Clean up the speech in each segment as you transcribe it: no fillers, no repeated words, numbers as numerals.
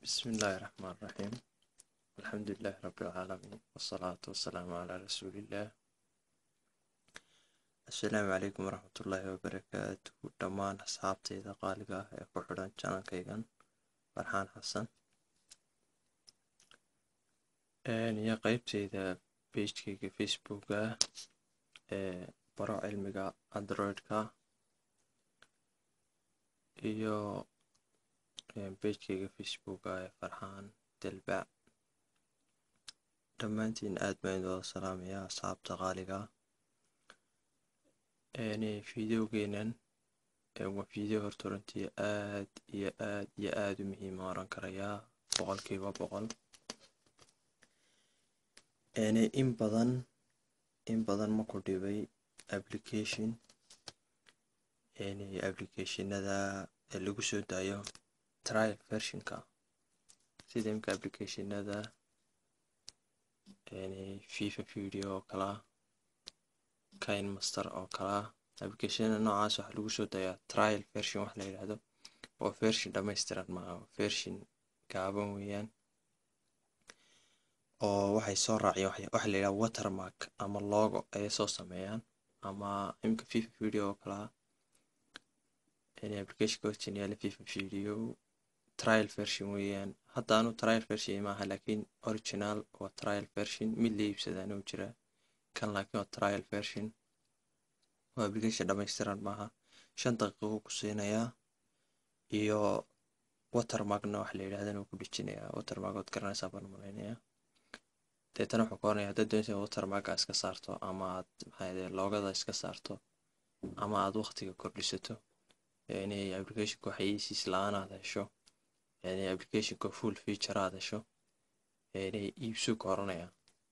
بسم الله الرحمن الرحيم. الحمد لله رب العالمين والصلاة والسلام على رسول الله. السلام عليكم ورحمة الله وبركاته. دمان أصحابتي إذا قالقة كحران جانا كيغان فرحان حسن يا قيبتي إذا بيجكي فيسبوك برا علمي أندرويد iyo pagekayga facebook farxaan dalbac dhammaantiin aad baan idin salaamayaa asxaabta qaaliga fideogeenan waa fideo horta runtii aad u muhiim oran karayaa boqolkiiba boqol. in badan ma ku dhibay applicationada lagu soo daayo trial versionka sida imka applicationada FIFA video oo kala KineMaster oo kala applicationada noocaas waxa lagu soo daayaa trial version wax la yiraahdo oo version dhameystiran ma aha version gaaban weeyaan oo waxay soo raaciyaan wax la yiraahdo watermark ama logo ay soo sameeyaan ama imka FIFA video oo kala application original FIFA video trial version weeyaan hadda aanu trial version ma aha laakiin original waa trial version mid la iibsadaan oo jira kan laakiin waa trial version waa application dhameystiran ma aha 5 daqiiqo ku siinayaa iyo watermarkna wax la yiraahdo inuu ku dhijinayaa watermark oo garanaysa baan malaynayaa deetana wuxuu qoranayaa hadda doonaysa watermark iska saarto ama aad loogada iska saarto ama aad waqtiga kordhisato application waxaysiis la'aan aad hesho application full feature aad hesho iibso koranaya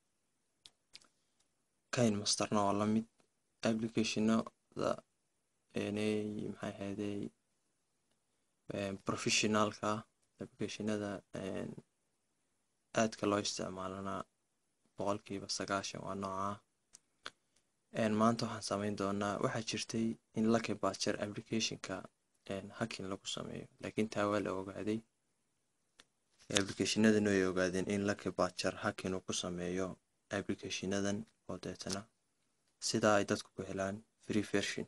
KineMasterna waa la mid applicationada maxay ahaydey professionalka applicationada aadka loo isticmaalana boqolkiiba 90 waa nooca maanta waxaan samayn doonaa waxaa jirtay in Lucky Badger applicationka hacking lagu sameeyo laakiin taa waa la ogaaday applicationadan way ogaadeen in Lucky Badger hacking uu ku sameeyo applicationadan oo deetana sida ay dadku ku helaan free version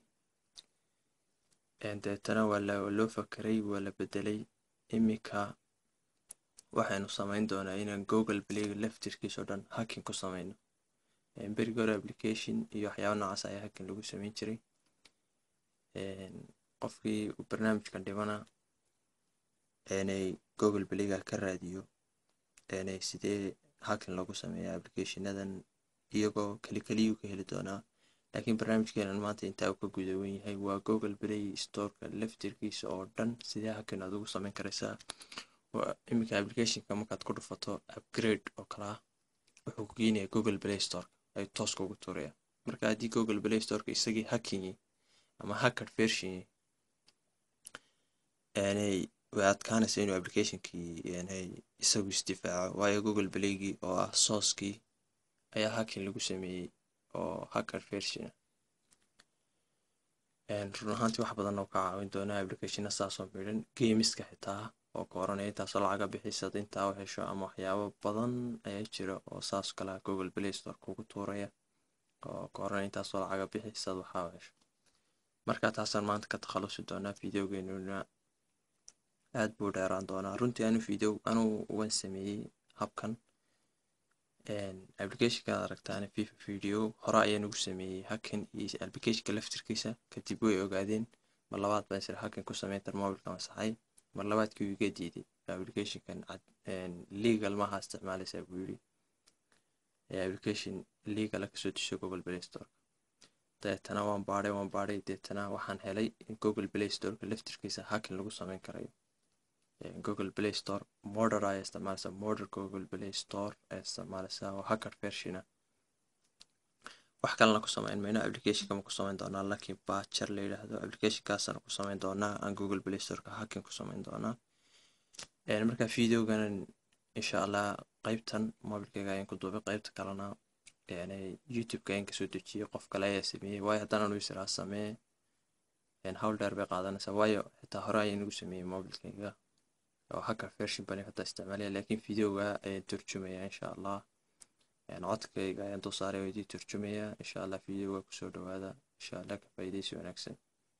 deetana waa loo fakaray waa la bedelay imika waxaanu samayn doonaa inaan Google Play laftirkiisa oo dhan hacking ku sameyno berigor application iyo waxyaabo noocaas ayaa hacking lagu sameyn jiray qofkii barnaamijkan dhibana Google Play ka raadiyo sidee hacking lagu sameeyo applicationadan iyagoo kaliya ka heli doonaa laakiin barnaamijkeena maanta inta uu ka gudawan yahay waa Google Play Store-ka laftirkiisa oo dhan sidee hacking aad ugu sameyn karaysaa imika applicationka markaad ku dhufato upgrade oo kala wuxuu ku geynayaa Google Play Store ay toos ugu tuurayaan marka haddii Google Play Store-ka isagii hacking ama hacker version way adkaanaysa inuu applicationkii isagu isdifaaco waayo Google Play-gii oo ah source-kii ayaa hacking lagu sameeyey oo hacker version run ahaantii wax badan oo ka caawin doona application saas oo midhan gameska xitaa oo kooranaya intaasoo lacaga bixisad intaa u hesho ama waxyaabo badan ayaa jira oo saas kala Google Play Store kugu tuuraya oo kooranaya intaasoo lacaga bixisad waxaa u hesho marka taasaan maanta ka takhalusi doonaa fideogeenuna aad buu dheeraan doonaa runtii anu waan sameeyey habkan applicationka aragtaan FIFA video hore ayaan ugu sameeyey hacking iyo applicationka laftirkiisa kadib way ogaadeen mar labaad baan isla hacking ku sameeyay mobilka masaxay mar labaadkii iga diiday applicationkan legal ma aha isticmaalaysa buu yiri application legal ka soo disho Google Play Store deetana waan baaray deetana waxaan helay in Google Play Store-ka laftirkiisa hacking lagu sameyn karayo Google Play Store modder ay isticmaalaysa modder Google Play Store ay isticmaalaysa oo hacker version wax kale ku sameyn mayno applicationka ma ku sameyn doonaa Lucky Badger la yiraahdo applicationkaasna ku sameyn doonaa aan Google Play Store-ka hacking ku sameyn doonaa marka fideogan insha Allah qaybtan mobilkayga ayaan ku duubay qaybta kalena YouTube-ka ayaan ka soo dejiyay qof kale ayaa sameeyay waayo haddana uu israa sameeyay hawl dheer bay qaadanaysaa waayo xitaa hore ayaan ugu sameeyay mobilkayga oo hacker version bani hadda isticmaalaya, laakiin videoga ayaan turjumaya insha allah. codkayga ayaan dul saaray oo idin turjumaya insha allah. videoga kusoo dhawaada insha allah, ka faa'iidaysi wanaagsan.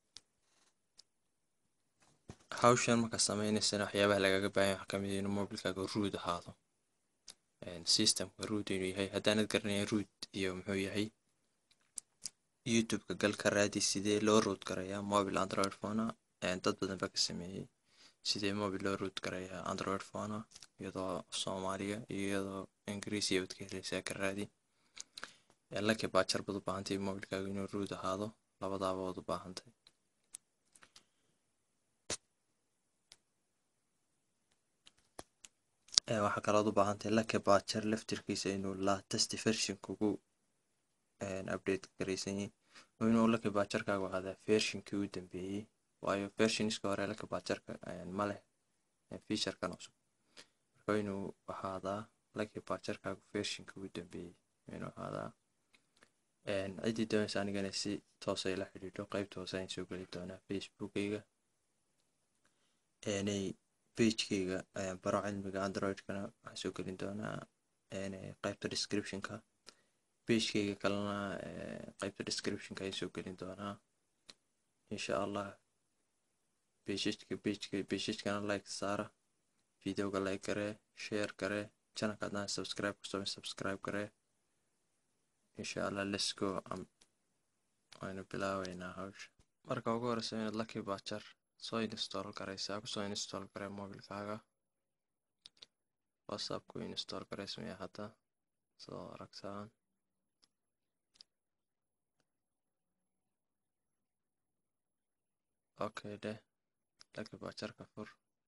hawshan marka sameynaysana waxyaabaha lagaga baahan yahay waxaa ka mid ah inuu mobilkaaga root ahaado, systemka root inuu yahay. haddaanad garanayn root iyo muxuu yahay, youtube-ka gal ka raadi sidee loo root garayaa mobile android phone. dad badan baa ka sameeyey sidee mobile loo root garayaa android phone, iyadoo soomaaliga iyo iyadoo ingiriisiya baad ka helaysaa, ka raadi. laki baajar baad u baahantay mobilkaaga inuu root ahaado, labadaaba waad u baahantay. waxaa kalood u baahantay laki baajar laftirkiisa inuu latest version kugu update garaysan yahay, oo inuu laki baajarkaagu ahaadaa versionkii u dambeeyey, waayo versionska hore laki baajarka ma leh featurekan cusub. marka inuu ahaadaa laki baajarkaagu versionkii u dambeeyey inuu ahaadaa. ciddii doonaysa anigana si toos ay la xidhiidho, qaybta hoose ayaan soo geli doonaa facebookayga, pagekayga baro cilmiga androidkana waxaan soo gelin doonaa qaybta descriptionka. pagekayga kalena qaybta descriptionka ayaan soo gelin doonaa insha allah. pagekana like saara, videoga like garee, share garee, channelka haddana subscribe kusoo subscribe garee insha allah. let's go. waynu bilaabeynaa hawsha. marka ugu horeysa inaad laki baajar soo install garaysaa, kusoo install garee mobilkaaga. whatsapp ku install garaysmaya hadda soo aragtaan. okay dheh, laki baajarka fur,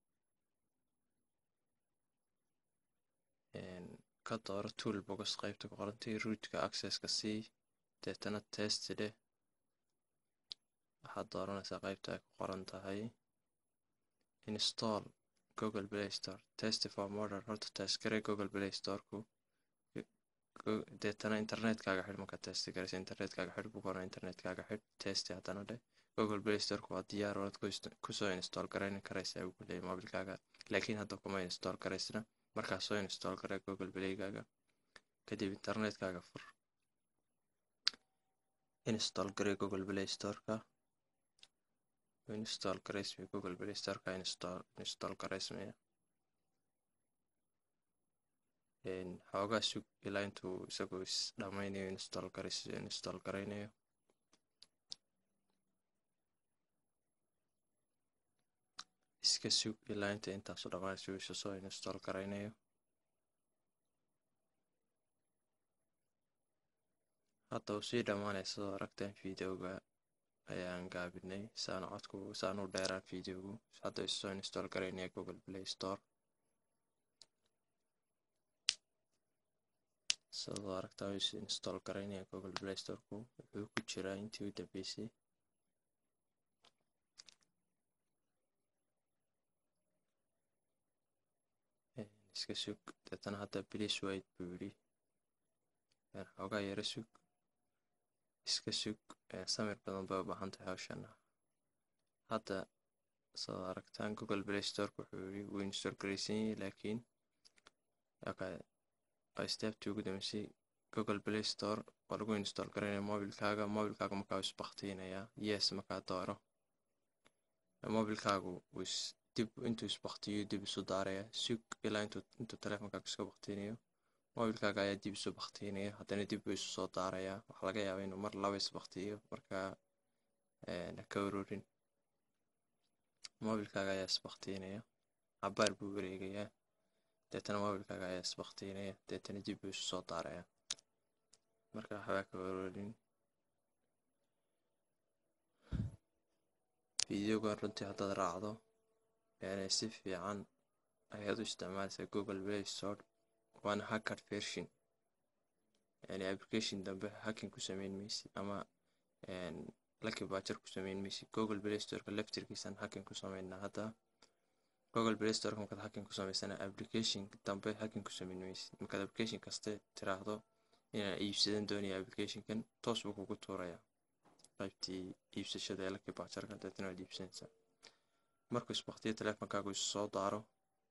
ka dooro toolbox qaybta ku qorantay rootka accesska sii, deetana test dheh. waxaad dooranaysaa qaybta ay ku qoran tahay install google play store test for modern. horta test garee google play storeku, deetana internetkaaga xidh. marka test garaysa internetkaaga xidh buu qoran, internetkaaga xidh, test haddana dheh. google play storeku waa diyaar, waad kusoo install garayn karaysaa ugu leeyahay mobilkaaga, laakiin hadda kuma install garaysna. markaa soo install garee google playgaaga, kadib internetkaaga fur, install garee google play storeka. install garaysmaya google play storeka, install garaysmaya. xoogaa sug ilaa intuu isagoo is dhammaynayo install garaynayo. iska sug ilaa intaasu dhammaanayso isu soo install garaynayo. hadda uu sii dhammaanaya sidoo aragtaan. videoga ayaan gaabinay saan u dheeraan videogu. hadda isu soo install garaynaya google play store. sidoo aragtaa isu install garaynaya google play storeku, wuxuu ku jiraa intii u dambeysay. iska sug, deetana hadda please wait buu yidhi, xoogaa yara sug, iska sug. samir badan bay u baahan tahay hawshana. hadda sidoo aragtaan google play storeka wuxuu yidhi wuu install garaysan yahay, laakiin steptii ugu dambeysay google play store waa lagu install garaynaya mobilkaaga. markaa isbaktiinayaa yes markaa dooro. mobilkaagu dib intuu isbaktiyo dib isu daaraya. sug ilaa intuu teleefonkaaga iska baktiinayo. mobilkaaga ayaa dib isu baktiinaya, haddana dib buu isu soo daarayaa. waxaa laga yaabaa inuu mar laba isbaktiyo, markaa ka ururin. mobilkaaga ayaa isbaktiinaya, cabaar buu wareegayaa, deetana mobilkaaga ayaa isbaktiinaya, deetana dib buu isu soo daarayaa. marka waxbaa ka ururin. videogan runtii haddaad raacdo si fiican ayaad u isticmaalaysaa google play store. waana hacker version, application dambe hacking ku sameyn maysid ama laki baajar ku sameyn maysid. google play storeka laftirkiisan hacking ku sameynaa. hadda google play storeka markaad hacking ku samaysana application dambe hacking ku sameyn maysid. markaad application kaste tiraahdo inaan iibsadan doonaya applicationkan, toos buu kugu tuurayaa qaybtii iibsashada ee laki baajarka, deetana waad iibsanaysaa. markuu isbaktiyo teleefonkaagu isu soo daaro,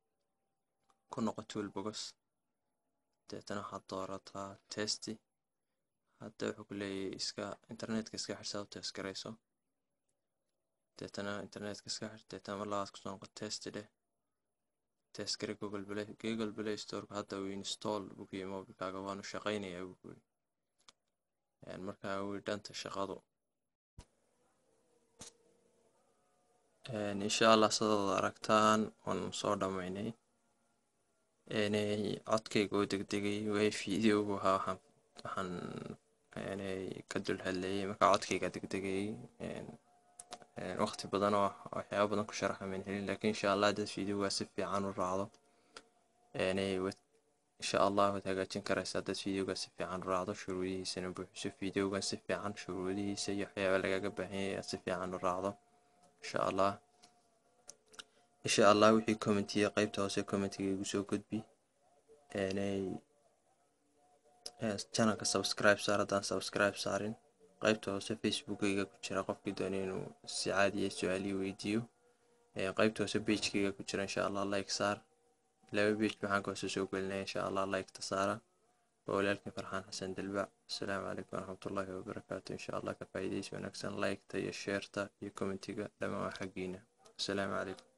ku noqo toolbox deetana waxaad doorataa testi. hadda wuxuu ku leeyahay internetka iska xir saa u test garayso, deetana internetka iska xir, deetana mar labaad kusoo noqo testi dheh, test garay Google Play Store hadda uu install buu ku yahay mobilkaaga waanu shaqaynayaa buu ku yidhi. markaa way dhanta shaqadu. insha Allah sidaad aragtaan waan soo dhamaynay. codkayga oo degdegay way videogu ahaa waxaan ka dul hadlayay markaa codkayga degdegay waqti badan oo waxyaabo badan ku sharaxayn helin, laakiin insha Allah dad videoga si fiican u raacdo insha Allah waad hagaajin karaysaa dad videoga si fiican u raacdo, shuruudihiisana buuxiso, videogan si fiican shuruudihiisa iyo waxyaaba lagaga baahan yahay si fiican u raacdo insha Allah wixii commentiya qaybta hoose commentiga igu soo gudbi. channelka subscribe saar haddaan subscribe saarin, qaybta hoose facebookayga ku jira qofkii doonay inuu si caadiya su-aal ii weydiiyo, qaybta hoose pagekayga ku jira insha Allah like saar, 2 page waxaan ka hoose soo gelinaya insha Allah like ta saara. walaalkii Farxaan Xasan Dalbac. Assalaamu calaykum waraxmatullaahi wabarakaatu. insha Allah ka faa'iidaysi wanaagsan like ta iyo share ta iyo commentiga dhamaan xaggiina. Assalaamu calaykum.